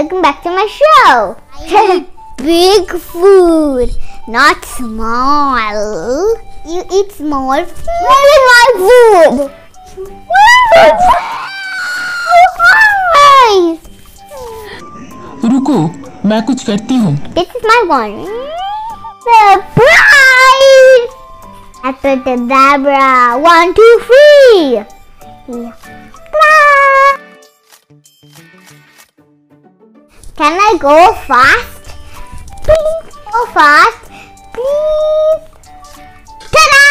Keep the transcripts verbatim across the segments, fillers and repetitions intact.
welcome back to my show. Big food, not small. You eat small food. Where is my food? Where is my food? रुको, मैं कुछ करती हूँ. This is my one. Surprise! Abracadabra. One, two, three. Can I go fast? Please go fast. Please. Ta-da!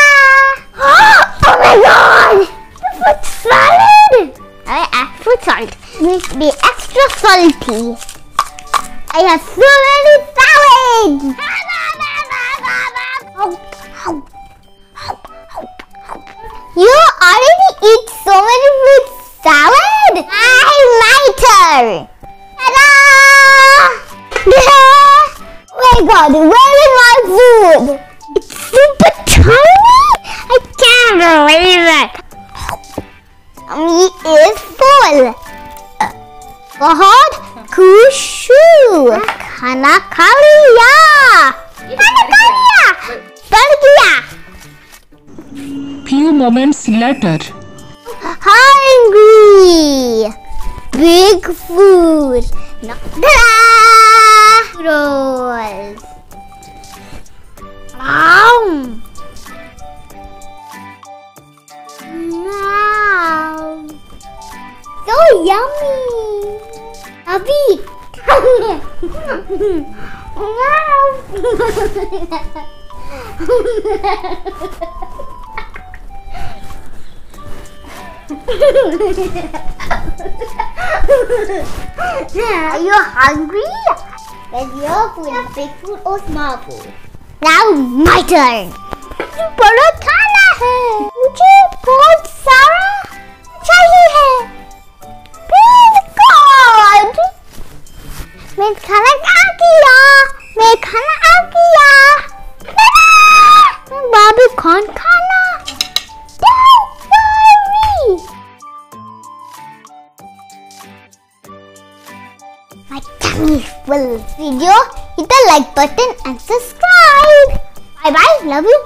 Oh my god! The fruit salad! I add fruit salt. Needs to be extra salty. I have so many salads! You already eat so many fruit salad? I lighter! Ta-da! Oh my god, where is my food? It's super tiny? I can't believe it! Tummy is full. बहुत खुश हूँ. खाना खा लिया. खाना खा लिया. बढ़ गया. Few moments later. Hungry. Big food. No. Rolls. Wow. Wow. So yummy. Abhi. Wow. Are you hungry? Is your food big food or small food? Now my turn. बड़ा खाना है. मुझे बहुत सारा चाहिए है. Please God. मैं खाना आ गया. मैं खाना आ गया. बाबू कौन खाना? Don't worry. My tummy is full. Video, hit the like button and subscribe. Bye bye. Love you.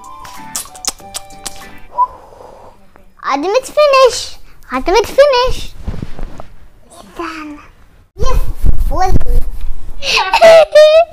Adam, it's finished. Adam, it's finished. It's done. Yes, full.